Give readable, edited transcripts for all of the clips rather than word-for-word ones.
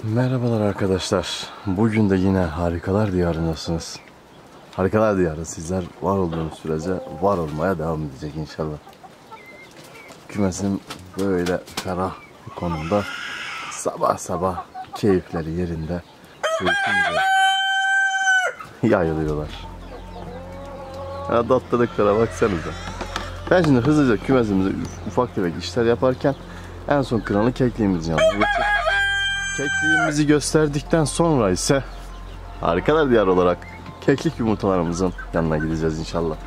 Merhabalar arkadaşlar. Bugün de yine harikalar diyarındasınız. Harikalar diyarı sizler var olduğunuz sürece var olmaya devam edecek inşallah. Kümesim böyle ferah bir konumda. Sabah sabah keyifleri yerinde. Keyfince yayılıyorlar. Ya tatlılıklara baksanıza. Ben şimdi hızlıca kümesimizde ufak tefek işler yaparken en son kralı kekliğimizi yanına getirdim. Kekliğimizi gösterdikten sonra ise harikalar diyarı olarak keklik yumurtalarımızın yanına gideceğiz inşallah.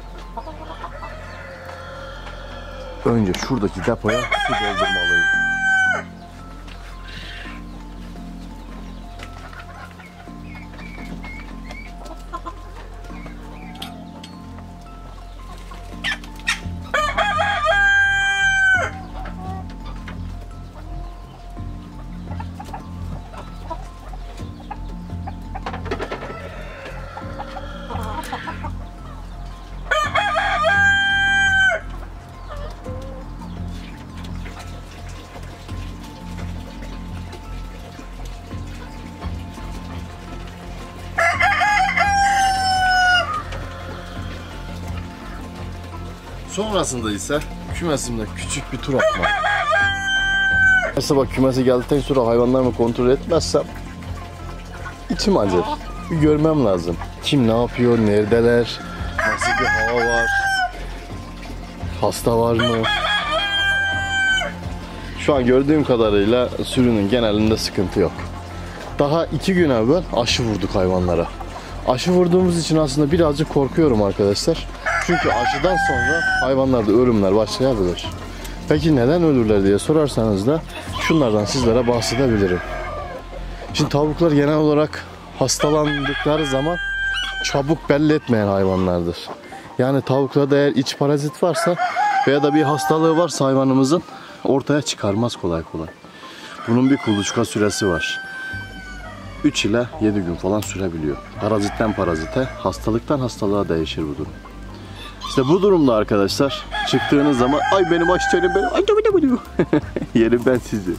Önce şuradaki depoya su doldurmalıyım. Sonrasında ise kümesimde küçük bir tur atmak. Her sabah kümese geldikten sonra hayvanlarımı kontrol etmezsem içim acır. Bir görmem lazım. Kim ne yapıyor, neredeler, nasıl bir hava var, hasta var mı? Şu an gördüğüm kadarıyla sürünün genelinde sıkıntı yok. Daha 2 gün evvel aşı vurduk hayvanlara. Aşı vurduğumuz için aslında birazcık korkuyorum arkadaşlar. Çünkü aşıdan sonra hayvanlarda ölümler başlayabilir. Peki neden ölürler diye sorarsanız da şunlardan sizlere bahsedebilirim. Şimdi tavuklar genel olarak hastalandıkları zaman çabuk belli etmeyen hayvanlardır. Yani tavuklarda eğer iç parazit varsa veya da bir hastalığı varsa hayvanımızın ortaya çıkarmaz kolay kolay. Bunun bir kuluçka süresi var. 3 ile 7 gün falan sürebiliyor. Parazitten parazite, hastalıktan hastalığa değişir bu durum. İşte bu durumda arkadaşlar çıktığınız zaman ay benim aşı yerim benim ay yerim ben sizi.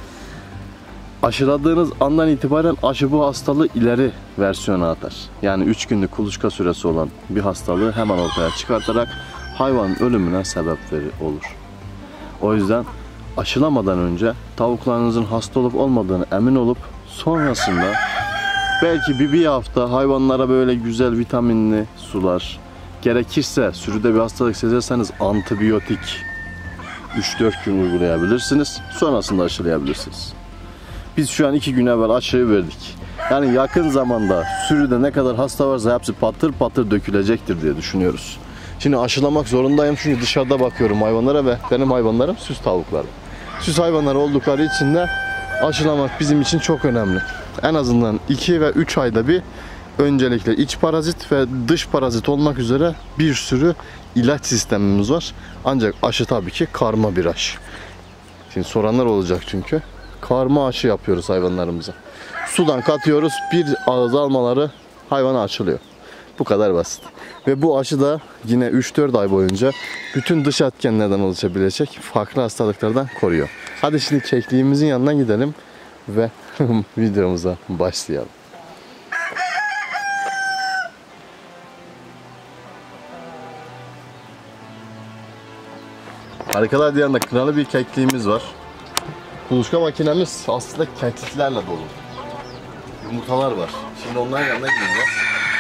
Aşıladığınız andan itibaren aşı bu hastalığı ileri versiyona atar. Yani 3 günlük kuluçka süresi olan bir hastalığı hemen ortaya çıkartarak hayvanın ölümüne sebep olur. O yüzden aşılamadan önce tavuklarınızın hasta olup olmadığını emin olup sonrasında belki bir hafta hayvanlara böyle güzel vitaminli sular, gerekirse sürüde bir hastalık sezerseniz antibiyotik 3-4 gün uygulayabilirsiniz. Sonrasında aşılayabilirsiniz. Biz şu an 2 gün evvel aşıyı verdik. Yani yakın zamanda sürüde ne kadar hasta varsa hepsi patır patır dökülecektir diye düşünüyoruz. Şimdi aşılamak zorundayım çünkü dışarıda bakıyorum hayvanlara ve benim hayvanlarım süs tavukları. Süs hayvanları oldukları için de aşılamak bizim için çok önemli. En azından 2 ve 3 ayda bir öncelikle iç parazit ve dış parazit olmak üzere bir sürü ilaç sistemimiz var. Ancak aşı tabii ki karma bir aşı. Şimdi soranlar olacak çünkü. Karma aşı yapıyoruz hayvanlarımıza. Sudan katıyoruz, bir ağız almaları hayvana açılıyor. Bu kadar basit. Ve bu aşı da yine 3-4 ay boyunca bütün dış etkenlerden oluşabilecek farklı hastalıklardan koruyor. Hadi şimdi kekliğimizin yanına gidelim ve videomuza başlayalım. Harikalar diyarında kralı bir kekliğimiz var. Kuluçka makinemiz aslında kekliklerle dolu. Yumurtalar var. Şimdi onların yanına gideceğiz.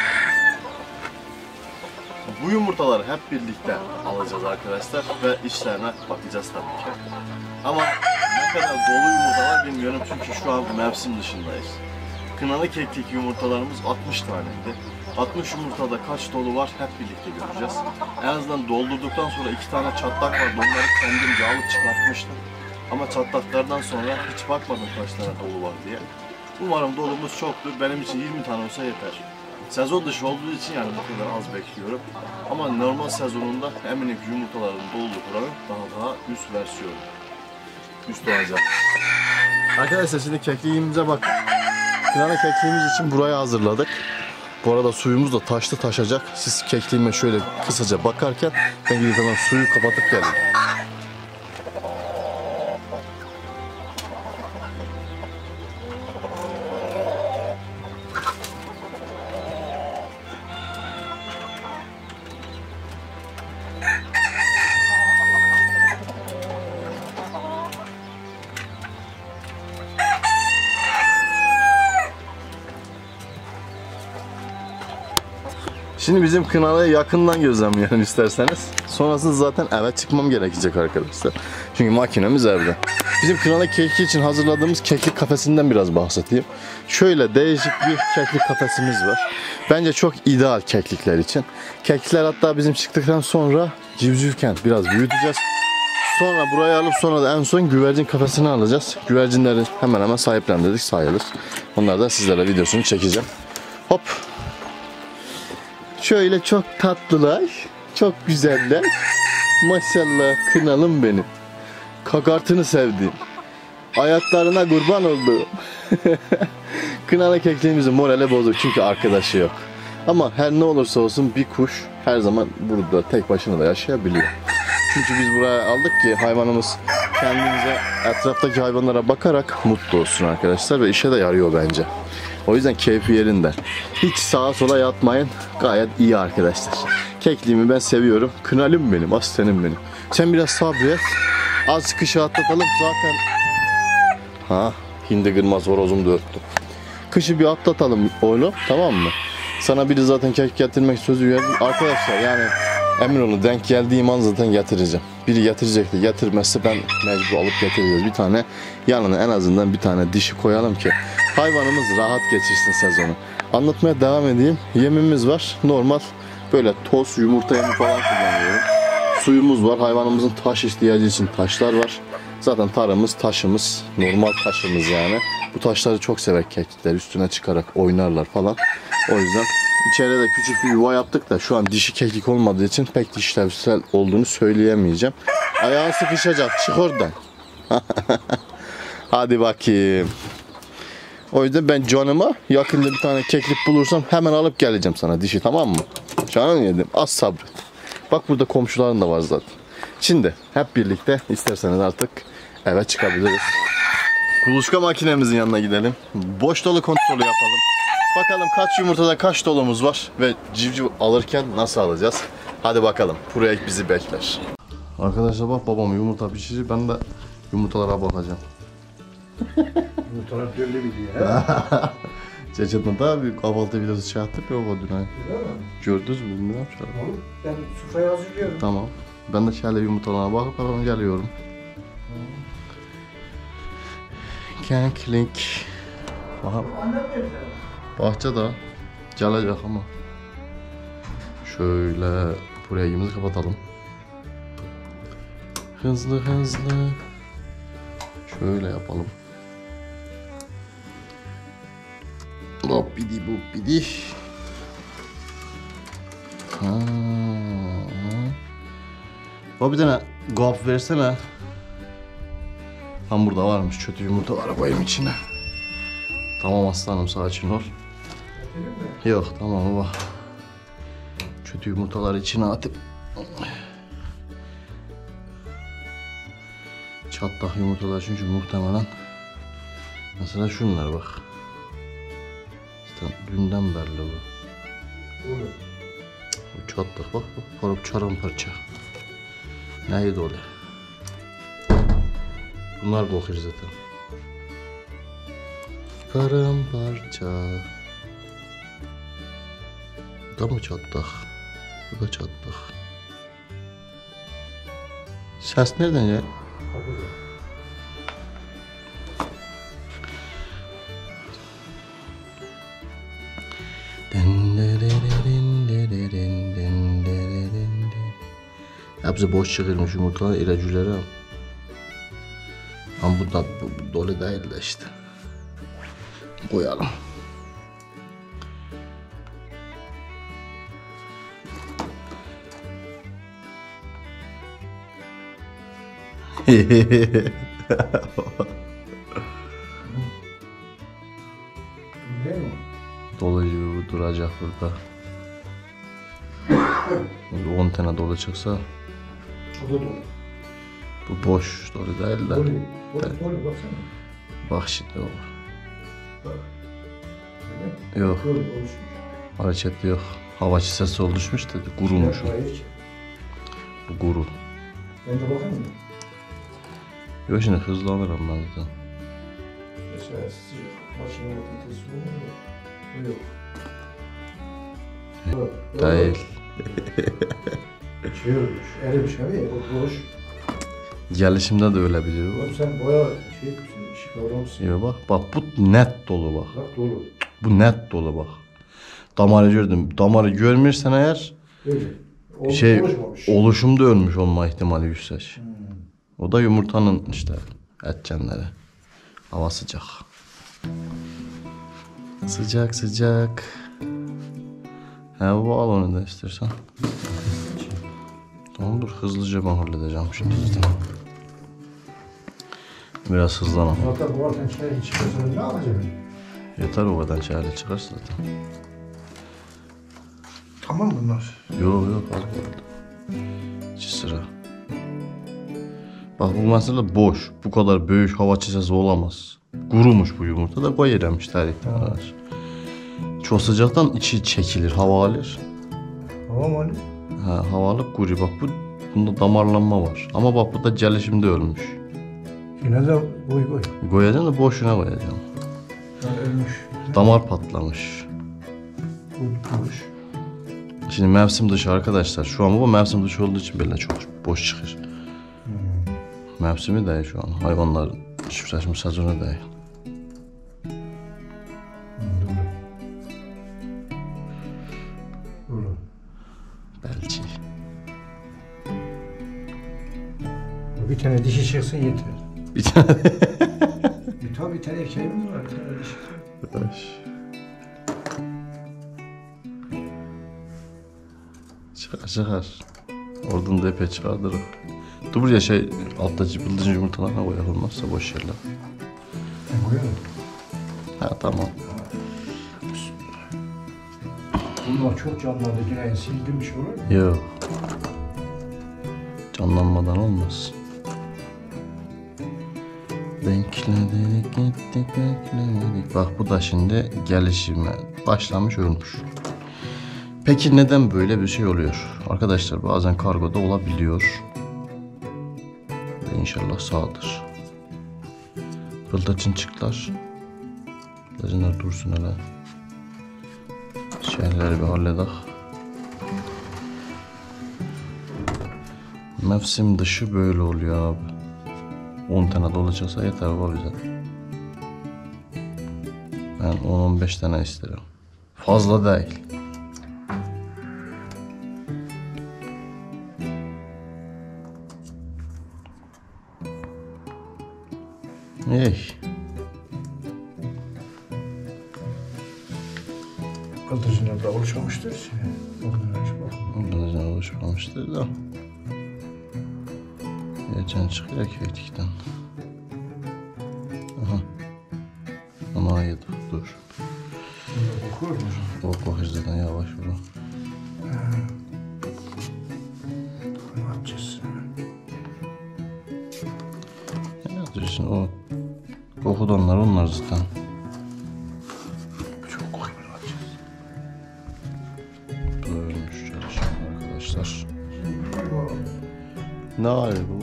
Bu yumurtaları hep birlikte alacağız arkadaşlar ve işlerine bakacağız tabii ki. Ama ne kadar dolu yumurtalar bilmiyorum çünkü şu an mevsim dışındayız. Kınalı keklik yumurtalarımız 60 taneydi. 60 yumurtada kaç dolu var hep birlikte göreceğiz. En azından doldurduktan sonra 2 tane çatlak vardı, onları kendimce alıp çıkartmıştım. Ama çatlaklardan sonra hiç bakmadım kaç tane dolu var diye. Umarım dolumuz çoktur, benim için 20 tane olsa yeter. Sezon dışı olduğu için yani bu kadar az bekliyorum. Ama normal sezonunda eminim ki yumurtaların doluluk oranı daha üst versiyonu. Üst olacak. Arkadaşlar şimdi kekliğimize bakın. Kınalı kekliğimiz için burayı hazırladık. Bu arada suyumuz da taşacak. Siz kekliğime şöyle kısaca bakarken ben gidip hemen suyu kapatıp geldim. Şimdi bizim kınalıyı yakından gözlemleyelim isterseniz. Sonrasında zaten eve çıkmam gerekecek arkadaşlar. Çünkü makinemiz evde. Bizim kınalı keki için hazırladığımız keklik kafesinden biraz bahsedeyim. Şöyle değişik bir keklik kafesimiz var. Bence çok ideal keklikler için. Keklikler hatta bizim çıktıktan sonra civcivken biraz büyüteceğiz. Sonra burayı alıp sonra da en son güvercin kafesini alacağız. Güvercinleri hemen hemen sahiplendirdik sayılır. Onları da sizlerle videosunu çekeceğim. Hop. Şöyle çok tatlılar, çok güzeller. Maşallah kınalım benim. Kakartını sevdiğim. Ayaklarına kurban olduğum. Kınalı kekliğimizin morali bozuk çünkü arkadaşı yok. Ama her ne olursa olsun bir kuş her zaman burada tek başına da yaşayabiliyor. Çünkü biz buraya aldık ki hayvanımız kendimize etraftaki hayvanlara bakarak mutlu olsun arkadaşlar ve işe de yarıyor bence. O yüzden keyfi yerinde. Hiç sağa sola yatmayın. Gayet iyi arkadaşlar. Kekliğimi ben seviyorum. Kınalım benim, aslanım benim. Sen biraz sabret. Az kışı atlatalım zaten. Ha, hindi kırmaz horozum da öttü. Kışı bir atlatalım oğlum, tamam mı? Sana biri zaten kek getirmek sözü verdim. Arkadaşlar yani emin olun denk geldiğim an zaten getireceğim. Biri getirecek de getirmezse ben mecbur alıp getireceğiz. Bir tane yanına en azından bir tane dişi koyalım ki hayvanımız rahat geçirsin sezonu. Anlatmaya devam edeyim. Yemimiz var. Normal böyle toz yumurta yemi falan kullanıyorum. Suyumuz var. Hayvanımızın taş ihtiyacı için taşlar var. Zaten tarımız, taşımız, normal taşımız yani. Bu taşları çok sever keklikler. Üstüne çıkarak oynarlar falan. O yüzden içeride de küçük bir yuva yaptık da şu an dişi keklik olmadığı için pek de işlevsel olduğunu söyleyemeyeceğim. Ayağın sıkışacak. Çık oradan. Hadi bakayım. O yüzden ben canıma yakında bir tane keklik bulursam hemen alıp geleceğim sana dişi, tamam mı? Canım yedim. Az sabret. Bak burada komşuların da var zaten. Şimdi hep birlikte isterseniz artık eve çıkabiliriz. Kuluçka makinemizin yanına gidelim. Boş dolu kontrolü yapalım. Bakalım kaç yumurtada kaç dolumuz var ve civciv alırken nasıl alacağız? Hadi bakalım. Buraya bizi bekler. Arkadaşlar bak babam yumurta pişirir. Ben de yumurtalara bakacağım. Yumurtalar belli bir diye. Çeçet'in daha büyük kahvaltı videosu çektim ya baba dün ay. Gördünüz mü bilmiyorum. Oğlum ben sofrayı hazırlıyorum. Tamam. Ben de şöyle yumurtalarına bakıp hemen geliyorum. Keklik. Aha. Annem nerede? Bahçede. Gelecek ama. Şöyle buraya yemimizi kapatalım. Hızlı hızlı. Şöyle yapalım. Hop bidi bu bidi. Baba bir tane gop versene. Tam burada varmış, kötü yumurtaları koyayım içine. Tamam aslanım, sakin ol. Yok tamam baba. Kötü yumurtaları içine atıp çatlak yumurtalar çünkü muhtemelen. Mesela şunlar bak. İşte dünden belli bu. Bu çatlak bak, parıp paramparça. Neydi öyle? Bunlar kokuyor zaten. Paramparça. Bu da mı çatlak? Bu da çatlak. Ses nereden ya? Hepsi boş çıkırmış yumurtalar, ilacüleri. Ama bu da dolu değil de işte. Koyalım. Dolu gibi bu duracak burada. 10 tane dolu çıksa. O da dolu. Bu boş dolu değil de. Dolu baksana. Bak şimdi o. Bak. Yok. Dolu oluşmuş. Hareket yok. Hava çisesi oluşmuş dedi. Kurumuş o. Hayır. Bu kuru. Ben de bakayım mı? Yok şimdi hızlanırım ben zaten. Mesela sıcak. Başına bakın testi olur mu? Bu yok. Değil. Şey olmuş, erimiş abi, o boş. Gelişimde de öyle bilir bu. Oğlum sen bayağı şey yapıyorsun, işi kavramışsın. Yo bak bu net dolu bak. Bak dolu. Bu net dolu bak. Damarı gördüm. Damarı görmürsen eğer Öyle. O, şey oluşmamış. oluşumda ölmüş olma ihtimali yüksek. O da yumurtanın işte etkenleri. Hava sıcak. Sıcak sıcak. He bu al onu da istersen. Tamam dur hızlıca ben halledeceğim şimdi zaten. Biraz hızlanalım. Hatta bu arada çay hiç çıkarsa ne yapacağım? Yeter o kadar çayla çıkarsa zaten. Tamam bunlar. Yok az kaldı. 2 sıra. Bak bu mesela boş. Bu kadar büyük hava çizesi olamaz. Kurumuş bu yumurta da koy yeremiş tarihten arkadaş. Çok sıcaktan içi çekilir, hava alır. Tamam Ali. Ha, hava alıp kuruyor. Bak bunda damarlanma var. Ama bak bu da gelişimde ölmüş. Yine de koy. Koyacaksın da boşuna koyacaksın. Yani ölmüş. Damar patlamış. Boş. Şimdi mevsim dışı arkadaşlar. Şu an bu mevsim dışı olduğu için böyle çok boş çıkır. Mevsimi değil şu an. Hayvanlar çiftleşme sezonu değil. Doğru. Belki. Bir tane dişi çıksın yeter. Bir tane. Bir tane erkeğimiz var. Bir tane dişi. Arkadaş. Çıkar. Oradan da epey çıkardır o. Dur buraya alttaki bıldırcın yumurtalarına koyak olmazsa boş yerler. Koyalım. Ha tamam. Bunlar çok canlandı. Yine sildim bir şey olur mu? Yok. Canlanmadan olmaz. Bekledik gittik beklemedik. Bak bu da şimdi gelişime başlamış ölmüş. Peki neden böyle bir şey oluyor? Arkadaşlar bazen kargoda olabiliyor. Ve İnşallah sağdır. Bıldırcın çıktılar. Bıldırcınlar dursun hele. Şeyleri bir halledek. Mevsim dışı böyle oluyor abi. 10 tane dolacaksa yeter baba bize. Ben 10-15 tane isterim. Fazla değil. Ey. Bıldırcınlar da oluşmamıştır. Bıldırcın oluşmamıştır da. Geçen çıkıyor köydükten. Aha. Ama yedik dur. Okur mu? O kokar zaten yavaş vurun. Ne yapacağız? Ya düşün o kokudanlar onlar zaten. Çok kokuyor. Ne yapacağız? Böyleymiş çalışıyor arkadaşlar. Ne hali bu?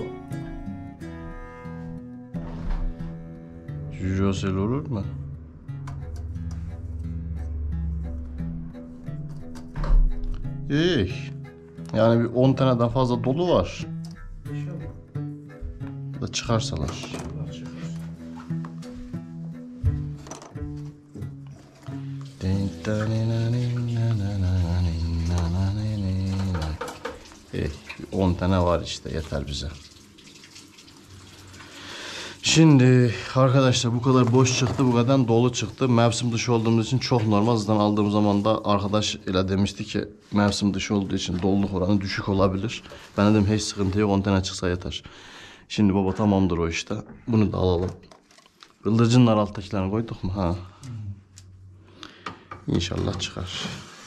Cücosel olur mu? İyi. Yani bir 10 taneden fazla dolu var. İnşallah. Da çıkarsalar. Allah çıkar. İyi. 10 tane var işte yeter bize. Şimdi arkadaşlar bu kadar boş çıktı, bu kadar dolu çıktı. Mevsim dışı olduğumuz için çok normal. Zaten aldığım zaman da arkadaş ile demişti ki mevsim dışı olduğu için doluluk oranı düşük olabilir. Ben dedim hiç sıkıntı yok, 10 tane çıksa yeter. Şimdi baba tamamdır o işte. Bunu da alalım. Bıldırcınlar alttakilerini koyduk mu? Ha. İnşallah çıkar.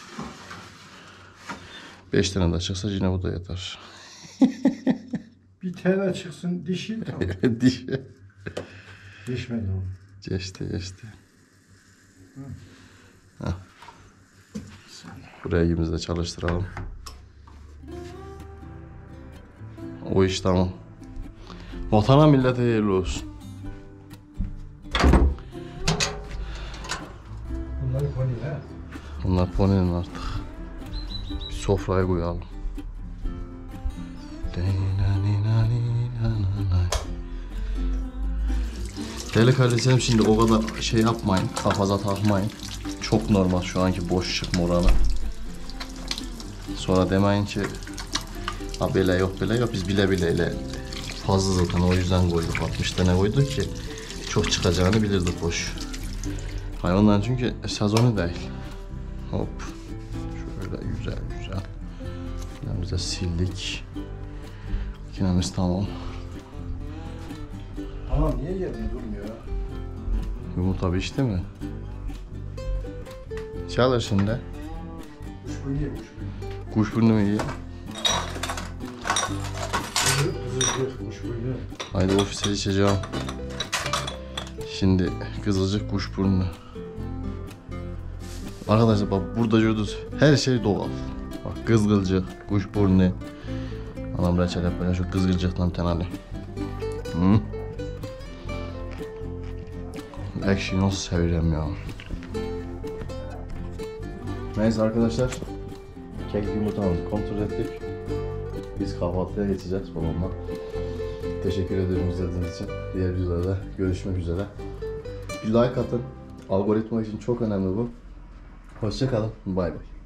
5 tane de çıksa yine bu da yeter. Bir tane çıksın dişi tamam. Dişi. Geçmedi o. Geçti. Heh. Buraya ikimiz de çalıştıralım. O iş tamam. Vatana millete hayırlı olsun. Bunları konuyor ha. Bunlar poninin artık. sofraya koyalım. Değerli kardeşlerim, şimdi o kadar şey yapmayın, kafanıza takmayın. Çok normal şu anki boş çıkma oranı. Sonra demeyin ki ha böyle yok böyle yok, biz bile bileyle fazla zaten o yüzden koyduk, 60 tane koyduk ki çok çıkacağını bilirdik boş. Hayvanların çünkü sezonu değil. Hop şöyle güzel güzel. Makinemizi de sildik. Makinemiz tamam. Anam niye yerinde durmuyor ya? Yumurta pişti mi? Çalır şimdi. Kuşburnu ye kuşburnu. Kuşburnu mu yiyor? Kızılcık kuşburnu. Haydi ofise içeceğim. Şimdi kızılcık kuşburnu. Arkadaşlar bak, burada gördünüz her şey doğal. Bak kızılcık, kuşburnu. Anam reçel yapıyor şu kızılcıktan tenali. Hı? Ekşi nasıl severim ya. Neyse arkadaşlar, kek yumurtamızı kontrol ettik. Biz kahvaltıya geçeceğiz babamla. Teşekkür ederim izlediğiniz için. Diğer videolarda görüşmek üzere. Bir like atın. Algoritma için çok önemli bu. Hoşça kalın. Bay bay.